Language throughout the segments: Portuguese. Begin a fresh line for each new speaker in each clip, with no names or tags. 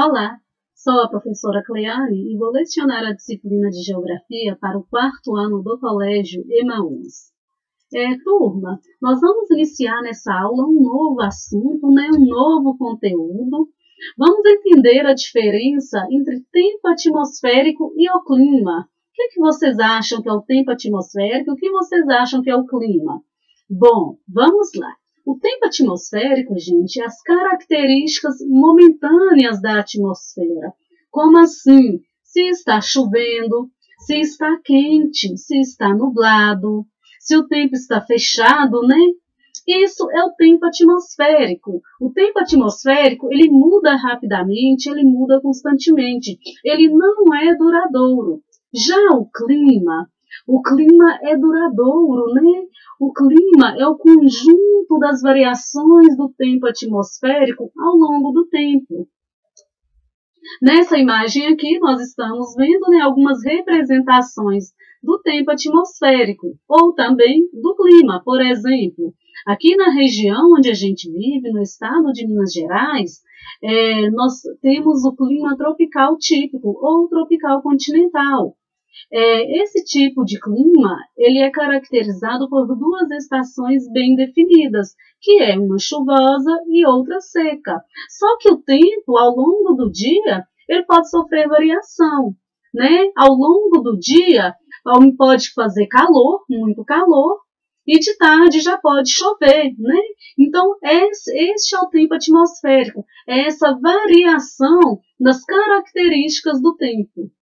Olá, sou a professora Cleane e vou lecionar a disciplina de Geografia para o quarto ano do Colégio Emaús. Turma, nós vamos iniciar nessa aula um novo assunto, um novo conteúdo. Vamos entender a diferença entre tempo atmosférico e o clima. O que vocês acham que é o tempo atmosférico? O que vocês acham que é o clima? Bom, vamos lá. O tempo atmosférico, gente, é as características momentâneas da atmosfera. Como assim? Se está chovendo, se está quente, se está nublado, se o tempo está fechado, né? Isso é o tempo atmosférico. O tempo atmosférico, ele muda rapidamente, ele muda constantemente. Ele não é duradouro. Já o clima é duradouro, né? O clima é o conjunto das variações do tempo atmosférico ao longo do tempo. Nessa imagem aqui, nós estamos vendo, né, algumas representações do tempo atmosférico, ou também do clima. Por exemplo, aqui na região onde a gente vive, no estado de Minas Gerais, nós temos o clima tropical típico, ou tropical continental. Esse tipo de clima, ele é caracterizado por duas estações bem definidas, que é uma chuvosa e outra seca. Só que o tempo, ao longo do dia, ele pode sofrer variação, né? Ao longo do dia, pode fazer calor, muito calor, e de tarde já pode chover, né? Então, este é o tempo atmosférico, é essa variação das características do tempo.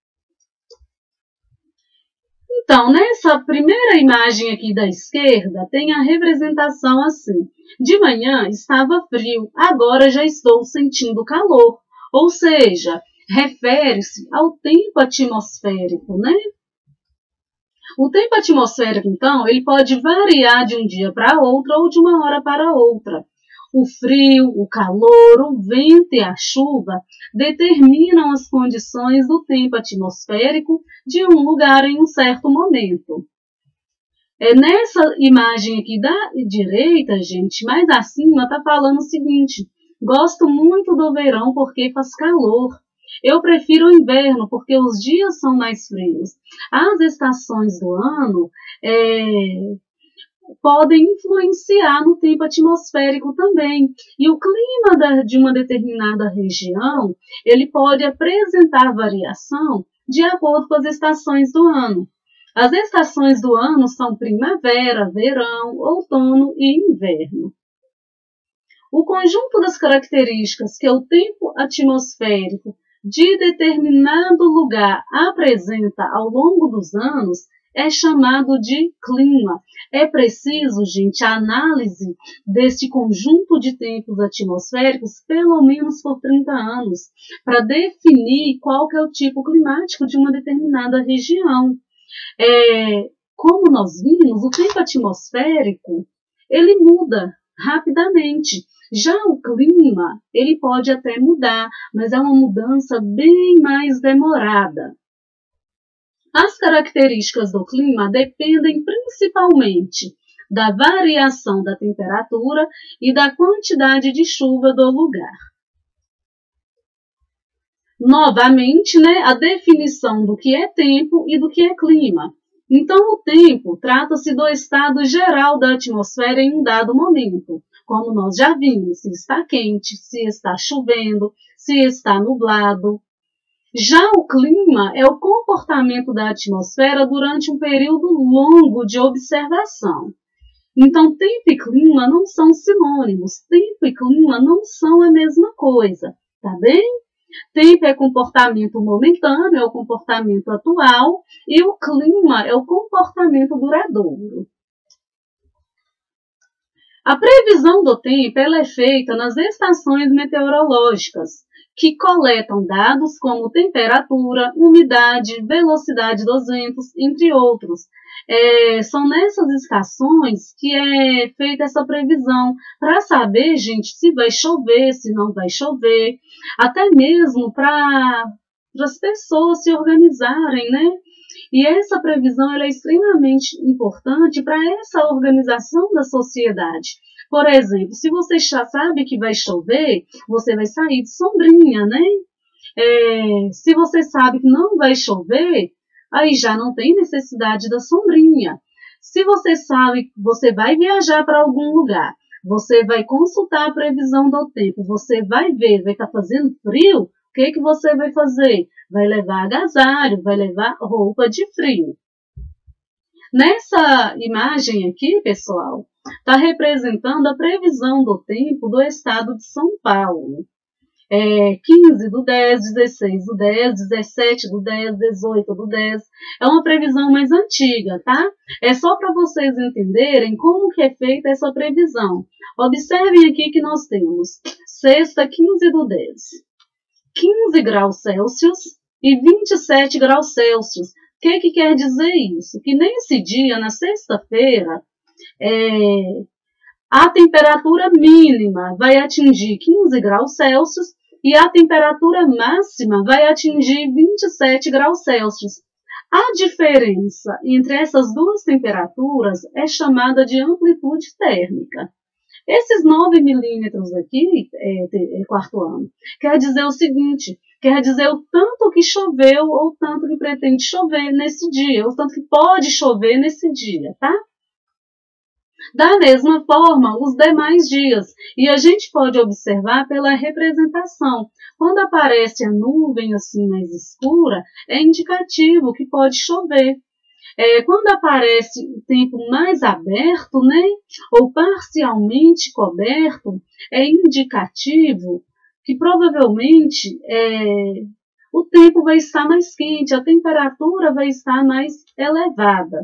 Então, nessa primeira imagem aqui da esquerda, tem a representação assim. De manhã estava frio, agora já estou sentindo calor. Ou seja, refere-se ao tempo atmosférico, né? O tempo atmosférico, então, ele pode variar de um dia para outro ou de uma hora para outra. O frio, o calor, o vento e a chuva determinam as condições do tempo atmosférico de um lugar em um certo momento. Nessa imagem aqui da direita, gente, mais acima, está falando o seguinte: gosto muito do verão porque faz calor. Eu prefiro o inverno porque os dias são mais frios. As estações do ano podem influenciar no tempo atmosférico também. E o clima de uma determinada região, ele pode apresentar variação de acordo com as estações do ano. As estações do ano são primavera, verão, outono e inverno. O conjunto das características que o tempo atmosférico de determinado lugar apresenta ao longo dos anos é chamado de clima. É preciso, gente, a análise deste conjunto de tempos atmosféricos pelo menos por 30 anos, para definir qual que é o tipo climático de uma determinada região. Como nós vimos, o tempo atmosférico, ele muda rapidamente. Já o clima, ele pode até mudar, mas é uma mudança bem mais demorada. As características do clima dependem principalmente da variação da temperatura e da quantidade de chuva do lugar. Novamente, né, a definição do que é tempo e do que é clima. Então, o tempo trata-se do estado geral da atmosfera em um dado momento, como nós já vimos, se está quente, se está chovendo, se está nublado. Já o clima é o comportamento da atmosfera durante um período longo de observação. Então, tempo e clima não são sinônimos. Tempo e clima não são a mesma coisa, tá bem? Tempo é comportamento momentâneo, é o comportamento atual, e o clima é o comportamento duradouro. A previsão do tempo ela é feita nas estações meteorológicas, que coletam dados como temperatura, umidade, velocidade dos ventos, entre outros. São nessas estações que é feita essa previsão, para saber, gente, se vai chover, se não vai chover, até mesmo para as pessoas se organizarem, né? E essa previsão ela é extremamente importante para essa organização da sociedade. Por exemplo, se você já sabe que vai chover, você vai sair de sombrinha, né? Se você sabe que não vai chover, aí já não tem necessidade da sombrinha. Se você sabe que você vai viajar para algum lugar, você vai consultar a previsão do tempo, você vai ver, vai estar fazendo frio, o que você vai fazer? Vai levar agasalho, vai levar roupa de frio. Nessa imagem aqui, pessoal, está representando a previsão do tempo do estado de São Paulo. 15/10, 16/10, 17/10, 18/10. É uma previsão mais antiga, tá? É só para vocês entenderem como que é feita essa previsão. Observem aqui que nós temos sexta, 15/10, 15 graus Celsius e 27 graus Celsius. O que quer dizer isso? Que nesse dia, na sexta-feira, a temperatura mínima vai atingir 15 graus Celsius e a temperatura máxima vai atingir 27 graus Celsius. A diferença entre essas duas temperaturas é chamada de amplitude térmica. Esses 9 milímetros aqui, quarto ano, quer dizer o seguinte, quer dizer o tanto que choveu ou o tanto que pretende chover nesse dia, ou o tanto que pode chover nesse dia, tá? Da mesma forma, os demais dias, e a gente pode observar pela representação. Quando aparece a nuvem assim mais escura, é indicativo que pode chover. Quando aparece o tempo mais aberto, né, ou parcialmente coberto, é indicativo que provavelmente o tempo vai estar mais quente, a temperatura vai estar mais elevada.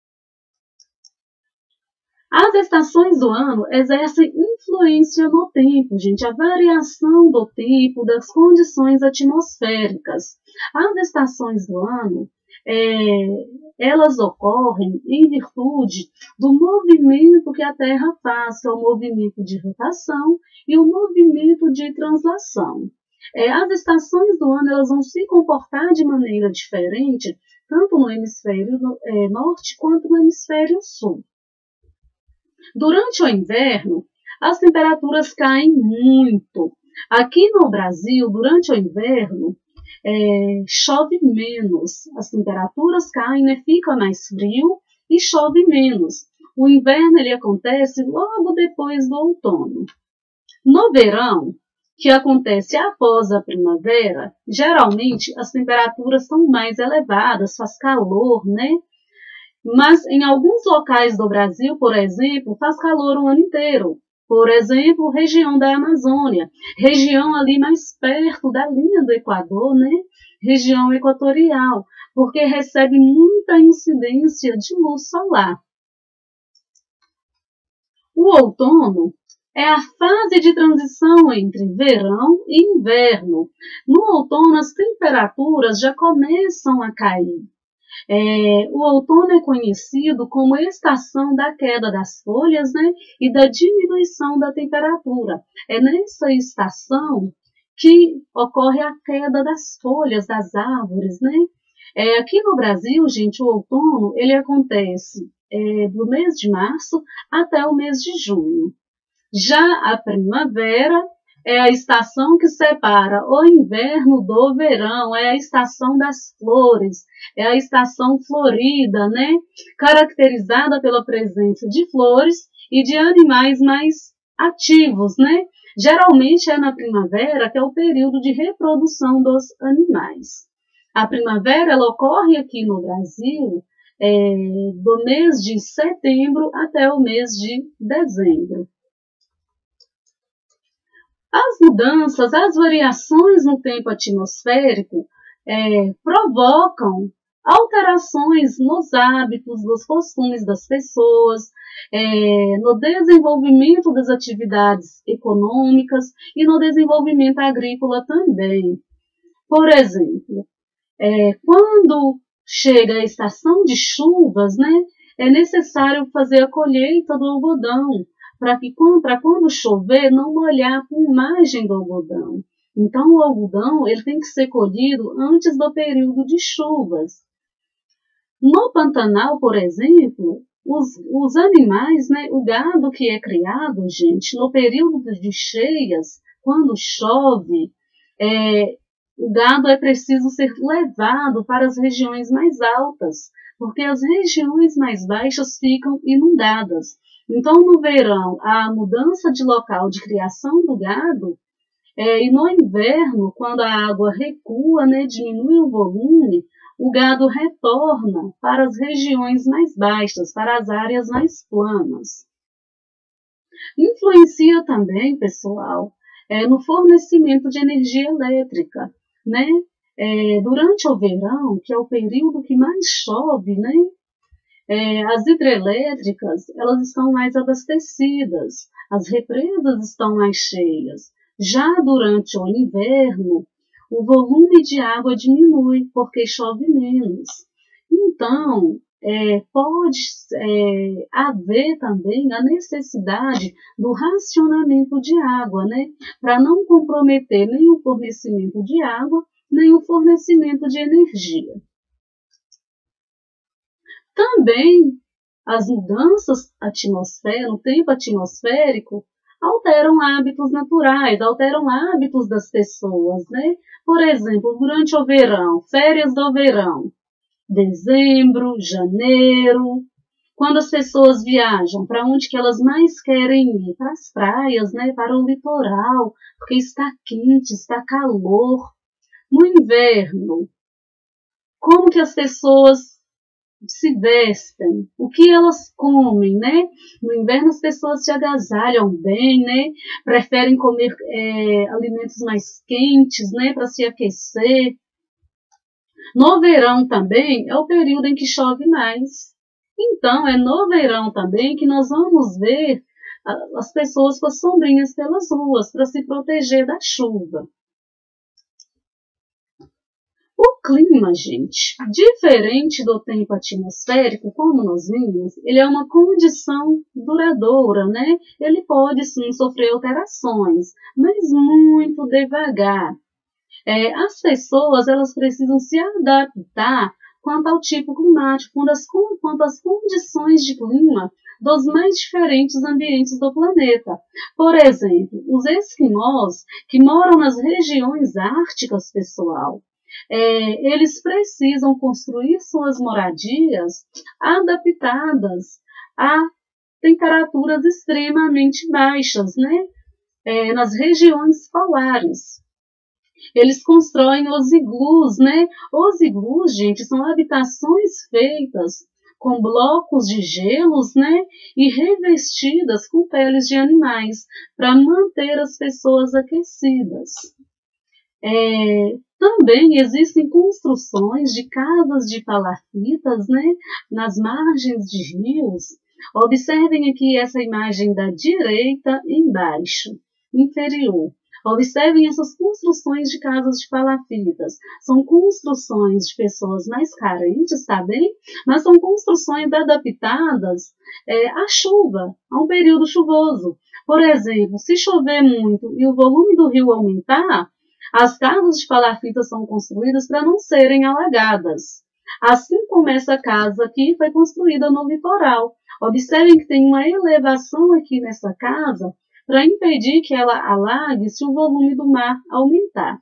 As estações do ano exercem influência no tempo, gente, a variação do tempo, das condições atmosféricas. As estações do ano, elas ocorrem em virtude do movimento que a Terra faz, que é o movimento de rotação e o movimento de translação. As estações do ano elas vão se comportar de maneira diferente, tanto no hemisfério norte quanto no hemisfério sul. Durante o inverno, as temperaturas caem muito. Aqui no Brasil, durante o inverno, chove menos. As temperaturas caem, né? Fica mais frio e chove menos. O inverno ele acontece logo depois do outono. No verão, que acontece após a primavera, geralmente as temperaturas são mais elevadas, faz calor, né? Mas em alguns locais do Brasil, por exemplo, faz calor o ano inteiro. Por exemplo, região da Amazônia, região ali mais perto da linha do Equador, né? Região equatorial, porque recebe muita incidência de luz solar. O outono é a fase de transição entre verão e inverno. No outono, as temperaturas já começam a cair. O outono é conhecido como estação da queda das folhas, né, e da diminuição da temperatura. É nessa estação que ocorre a queda das folhas das árvores, né? Aqui no Brasil, gente, o outono ele acontece do mês de março até o mês de junho. Já a primavera é a estação que separa o inverno do verão, é a estação das flores, é a estação florida, né? Caracterizada pela presença de flores e de animais mais ativos, né? Geralmente é na primavera que é o período de reprodução dos animais. A primavera ela ocorre aqui no Brasil do mês de setembro até o mês de dezembro. As mudanças, as variações no tempo atmosférico provocam alterações nos hábitos, nos costumes das pessoas, no desenvolvimento das atividades econômicas e no desenvolvimento agrícola também. Por exemplo, quando chega a estação de chuvas, né, é necessário fazer a colheita do algodão, para quando chover não molhar a plumagem do algodão. Então, o algodão ele tem que ser colhido antes do período de chuvas. No Pantanal, por exemplo, os animais, né, o gado que é criado, gente, no período de cheias, quando chove, o gado é preciso ser levado para as regiões mais altas, porque as regiões mais baixas ficam inundadas. Então, no verão, a mudança de local de criação do gado, e no inverno, quando a água recua, né, diminui o volume, o gado retorna para as regiões mais baixas, para as áreas mais planas. Influencia também, pessoal, no fornecimento de energia elétrica, né? Durante o verão, que é o período que mais chove, né? As hidrelétricas, elas estão mais abastecidas, as represas estão mais cheias. Já durante o inverno, o volume de água diminui, porque chove menos. Então, pode haver também a necessidade do racionamento de água, né? Para não comprometer nem o fornecimento de água, nem o fornecimento de energia. Também as mudanças no tempo atmosférico alteram hábitos naturais, alteram hábitos das pessoas, né? Por exemplo, durante o verão, férias do verão, dezembro, janeiro, quando as pessoas viajam, para onde que elas mais querem ir? Para as praias, né? Para o litoral, porque está quente, está calor. No inverno, como que as pessoas se vestem, o que elas comem, né? No inverno as pessoas se agasalham bem, né? Preferem comer alimentos mais quentes, né? Para se aquecer. No verão também é o período em que chove mais. Então é no verão também que nós vamos ver as pessoas com as sombrinhas pelas ruas para se proteger da chuva. O clima, gente, diferente do tempo atmosférico, como nós vimos, ele é uma condição duradoura, né? Ele pode sim sofrer alterações, mas muito devagar. As pessoas, elas precisam se adaptar quanto ao tipo climático, quanto às condições de clima dos mais diferentes ambientes do planeta. Por exemplo, os esquimós, que moram nas regiões árticas, pessoal, eles precisam construir suas moradias adaptadas a temperaturas extremamente baixas, né? Nas regiões polares. Eles constroem os iglus, né? Os iglus, gente, são habitações feitas com blocos de gelos, né? E revestidas com peles de animais, para manter as pessoas aquecidas. Também existem construções de casas de palafitas, né, nas margens de rios. Observem aqui essa imagem da direita embaixo, inferior. Observem essas construções de casas de palafitas. São construções de pessoas mais carentes, tá bem? Mas são construções adaptadas à chuva, a um período chuvoso. Por exemplo, se chover muito e o volume do rio aumentar, as casas de palafitas são construídas para não serem alagadas. Assim como essa casa aqui foi construída no litoral. Observem que tem uma elevação aqui nessa casa para impedir que ela alague se o volume do mar aumentar.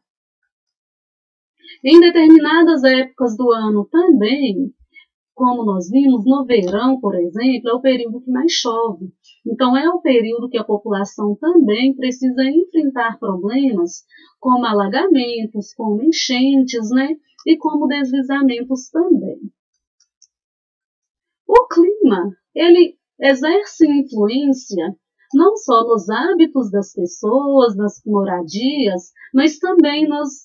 Em determinadas épocas do ano também, como nós vimos, no verão, por exemplo, é o período que mais chove. Então, é o período que a população também precisa enfrentar problemas como alagamentos, como enchentes, né? E como deslizamentos também. O clima, ele exerce influência não só nos hábitos das pessoas, nas moradias, mas também nos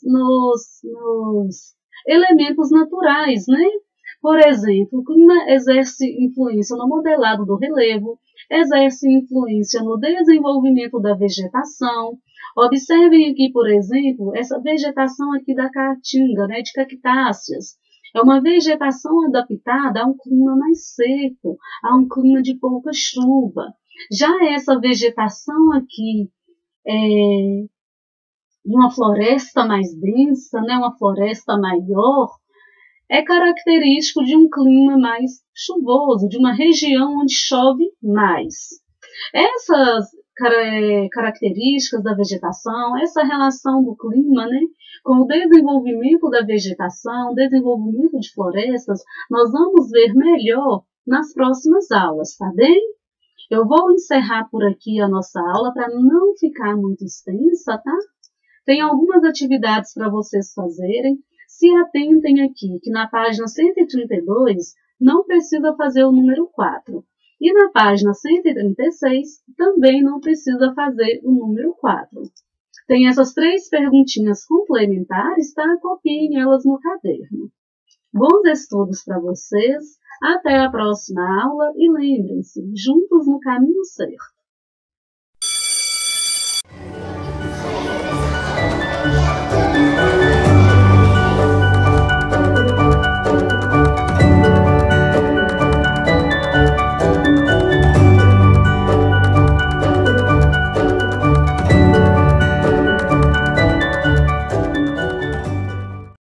elementos naturais, né? Por exemplo, o clima exerce influência no modelado do relevo, exerce influência no desenvolvimento da vegetação. Observem aqui, por exemplo, essa vegetação aqui da caatinga, né, de cactáceas. É uma vegetação adaptada a um clima mais seco, a um clima de pouca chuva. Já essa vegetação aqui de uma floresta mais densa, né, uma floresta maior, é característico de um clima mais chuvoso, de uma região onde chove mais. características da vegetação, essa relação do clima, né, com o desenvolvimento da vegetação, desenvolvimento de florestas, nós vamos ver melhor nas próximas aulas, tá bem? Eu vou encerrar por aqui a nossa aula para não ficar muito extensa, tá? Tem algumas atividades para vocês fazerem. Se atentem aqui que na página 132 não precisa fazer o número 4. E na página 136 também não precisa fazer o número 4. Tem essas 3 perguntinhas complementares, tá? Copiem elas no caderno. Bons estudos para vocês. Até a próxima aula e lembrem-se, juntos no caminho certo.